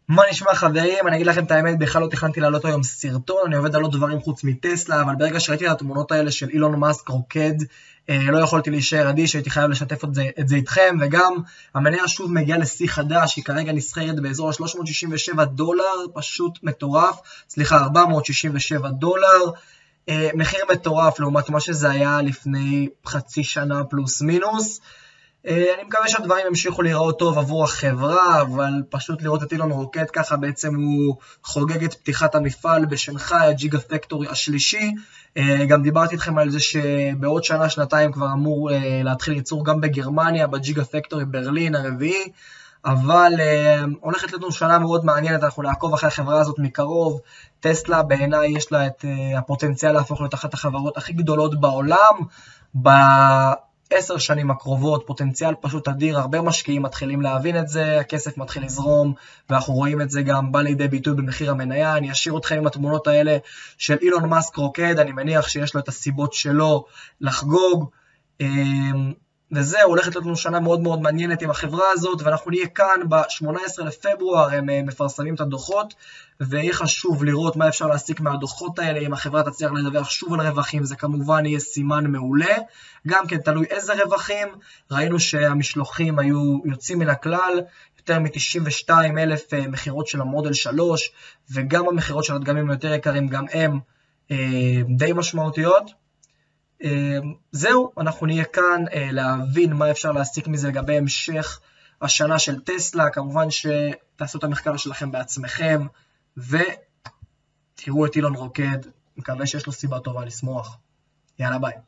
מה נשמע חברים? אני אגיד לכם את האמת, בכלל לא תכננתי לעלות היום סרטון, אני עובד על עוד דברים חוץ מטסלה, אבל ברגע שראיתי את התמונות האלה של אילון מאסק רוקד, לא יכולתי להישאר אדיש, הייתי חייב לשתף את זה איתכם, וגם המניה שוב מגיעה לשיא חדש, היא כרגע נסחרת באזור $367, פשוט מטורף, סליחה, $467, מחיר מטורף לעומת מה שזה היה לפני חצי שנה פלוס מינוס. אני מקווה שהדברים ימשיכו להיראות טוב עבור החברה, אבל פשוט לראות את אילון רוקד ככה, בעצם הוא חוגג את פתיחת המפעל בשנגחאי, הג'יגה פקטורי השלישי. גם דיברתי איתכם על זה שבעוד שנה, שנתיים כבר אמור להתחיל ייצור גם בגרמניה, בג'יגה פקטורי ברלין הרביעי, אבל הולכת לנו שנה מאוד מעניינת, אנחנו נעקוב אחרי החברה הזאת מקרוב. טסלה בעיניי יש לה את הפוטנציאל להפוך להיות אחת החברות הכי גדולות בעולם, ב10 שנים הקרובות, פוטנציאל פשוט אדיר, הרבה משקיעים מתחילים להבין את זה, הכסף מתחיל לזרום, ואנחנו רואים את זה גם בא לידי ביטוי במחיר המניה. אני אשאיר אתכם עם התמונות האלה של אילון מאסק רוקד, אני מניח שיש לו את הסיבות שלו לחגוג, וזהו, הולכת לנו שנה מאוד מאוד מעניינת עם החברה הזאת, ואנחנו נהיה כאן ב-18 לפברואר, הם מפרסמים את הדוחות, ויהיה חשוב לראות מה אפשר להסיק מהדוחות האלה. אם החברה תצליח לדווח שוב על רווחים, זה כמובן יהיה סימן מעולה, גם כן תלוי איזה רווחים. ראינו שהמשלוחים היו יוצאים מן הכלל, יותר מ-92,000 מחירות של המודל 3, וגם המחירות של הדגמים היותר יקרים, גם הם די משמעותיות. זהו, אנחנו נהיה כאן להבין מה אפשר להסיק מזה לגבי המשך השנה של טסלה. כמובן שתעשו את המחקר שלכם בעצמכם, ותראו את אילון רוקד, מקווה שיש לו סיבה טובה לשמוח. יאללה ביי.